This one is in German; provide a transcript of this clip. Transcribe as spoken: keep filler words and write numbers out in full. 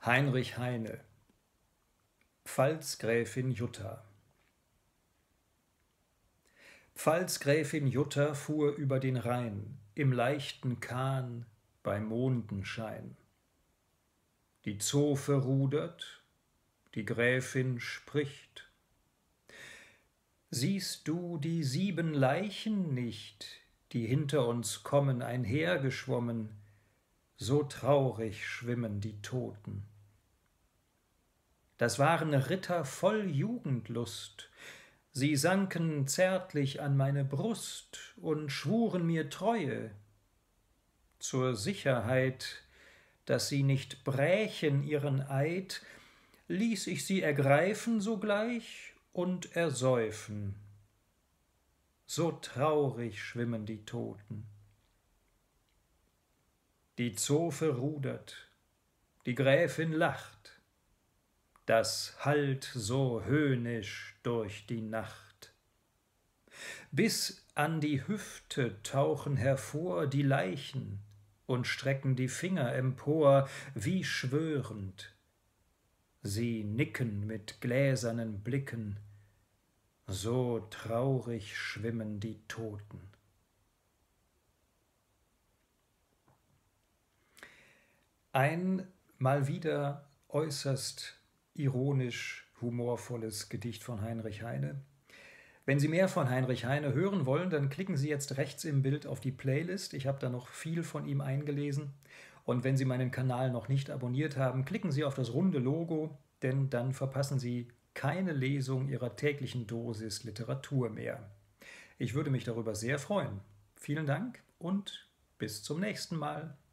Heinrich Heine, Pfalzgräfin Jutta. Pfalzgräfin Jutta fuhr über den Rhein, im leichten Kahn, bei Mondenschein. Die Zofe rudert, die Gräfin spricht: Siehst du die sieben Leichen nicht, die hinter uns kommen einhergeschwommen? So traurig schwimmen die Toten. Das waren Ritter voll Jugendlust, sie sanken zärtlich an meine Brust und schwuren mir Treue. Zur Sicherheit, dass sie nicht brächen ihren Eid, ließ ich sie ergreifen sogleich und ersäufen. So traurig schwimmen die Toten. Die Zofe rudert, die Gräfin lacht, das hallt so höhnisch durch die Nacht. Bis an die Hüfte tauchen hervor die Leichen und strecken die Finger empor, wie schwörend. Sie nicken mit gläsernen Blicken, so traurig schwimmen die Toten. Ein mal wieder äußerst ironisch humorvolles Gedicht von Heinrich Heine. Wenn Sie mehr von Heinrich Heine hören wollen, dann klicken Sie jetzt rechts im Bild auf die Playlist. Ich habe da noch viel von ihm eingelesen. Und wenn Sie meinen Kanal noch nicht abonniert haben, klicken Sie auf das runde Logo, denn dann verpassen Sie keine Lesung Ihrer täglichen Dosis Literatur mehr. Ich würde mich darüber sehr freuen. Vielen Dank und bis zum nächsten Mal.